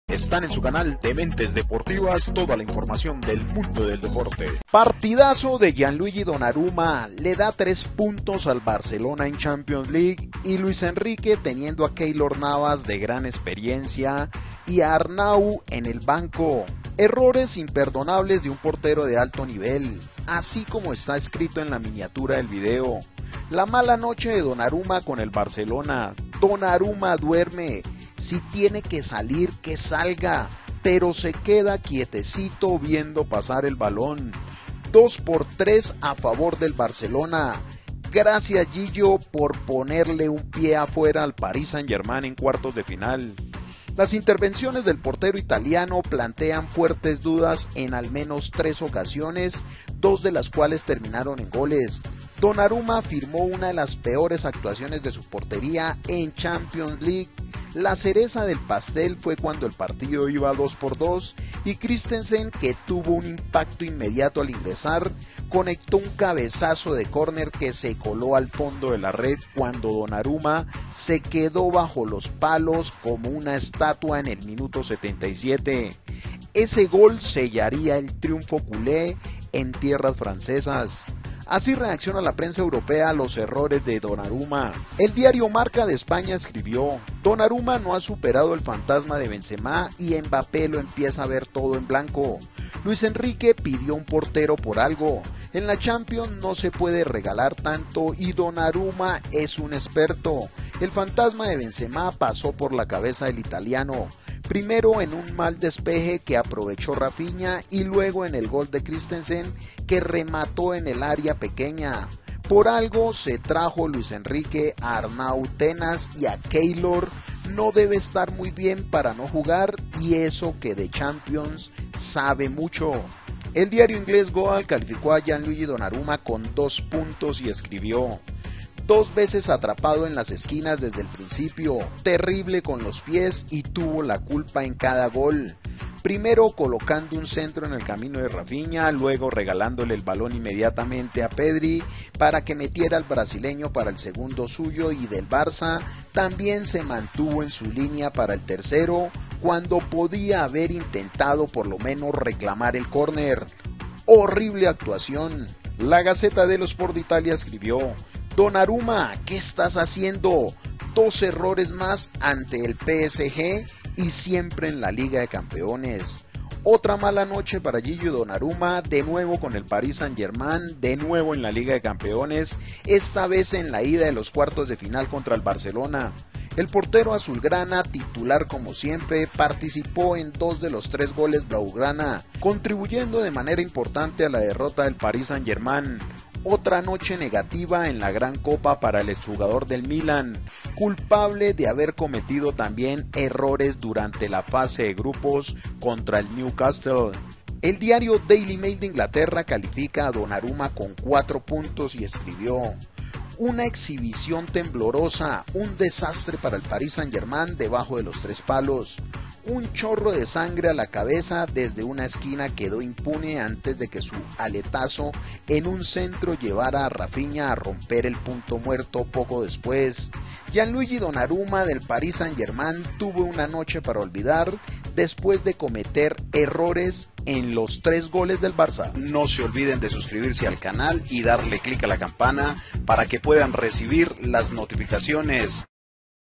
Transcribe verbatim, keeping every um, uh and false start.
Están en su canal Dementes Deportivas toda la información del mundo del deporte. Partidazo de Gianluigi Donnarumma, le da tres puntos al Barcelona en Champions League, y Luis Enrique teniendo a Keylor Navas de gran experiencia y a Arnau en el banco. Errores imperdonables de un portero de alto nivel, así como está escrito en la miniatura del video. La mala noche de Donnarumma con el Barcelona. Donnarumma duerme, si tiene que salir que salga, pero se queda quietecito viendo pasar el balón. dos por tres a favor del Barcelona. Gracias Gillo por ponerle un pie afuera al Paris Saint-Germain en cuartos de final. Las intervenciones del portero italiano plantean fuertes dudas en al menos tres ocasiones, dos de las cuales terminaron en goles. Donnarumma firmó una de las peores actuaciones de su portería en Champions League. La cereza del pastel fue cuando el partido iba dos por dos y Christensen, que tuvo un impacto inmediato al ingresar, conectó un cabezazo de córner que se coló al fondo de la red cuando Donnarumma se quedó bajo los palos como una estatua en el minuto setenta y siete. Ese gol sellaría el triunfo culé en tierras francesas. Así reacciona la prensa europea a los errores de Donnarumma. El diario Marca de España escribió: Donnarumma no ha superado el fantasma de Benzema y Mbappé lo empieza a ver todo en blanco. Luis Enrique pidió un portero por algo. En la Champions no se puede regalar tanto y Donnarumma es un experto. El fantasma de Benzema pasó por la cabeza del italiano. Primero en un mal despeje que aprovechó Rafinha y luego en el gol de Christensen que remató en el área pequeña. Por algo se trajo Luis Enrique a Arnau Tenas y a Keylor. No debe estar muy bien para no jugar, y eso que de Champions sabe mucho. El diario inglés Goal calificó a Gianluigi Donnarumma con dos puntos y escribió: dos veces atrapado en las esquinas desde el principio, terrible con los pies y tuvo la culpa en cada gol. Primero colocando un centro en el camino de Rafinha, luego regalándole el balón inmediatamente a Pedri para que metiera al brasileño para el segundo suyo, y del Barça también se mantuvo en su línea para el tercero, cuando podía haber intentado por lo menos reclamar el córner. Horrible actuación. La Gazzetta dello Sport de Italia escribió: Donnarumma, ¿qué estás haciendo? Dos errores más ante el P S G y siempre en la Liga de Campeones. Otra mala noche para Gillo Donnarumma, de nuevo con el Paris Saint-Germain, de nuevo en la Liga de Campeones, esta vez en la ida de los cuartos de final contra el Barcelona. El portero azulgrana, titular como siempre, participó en dos de los tres goles blaugrana, contribuyendo de manera importante a la derrota del Paris Saint-Germain. Otra noche negativa en la Gran Copa para el exjugador del Milan, culpable de haber cometido también errores durante la fase de grupos contra el Newcastle. El diario Daily Mail de Inglaterra califica a Donnarumma con cuatro puntos y escribió: una exhibición temblorosa, un desastre para el Paris Saint-Germain debajo de los tres palos. Un chorro de sangre a la cabeza desde una esquina quedó impune antes de que su aletazo en un centro llevara a Rafinha a romper el punto muerto poco después. Gianluigi Donnarumma del Paris Saint-Germain tuvo una noche para olvidar después de cometer errores en los tres goles del Barça. No se olviden de suscribirse al canal y darle clic a la campana para que puedan recibir las notificaciones.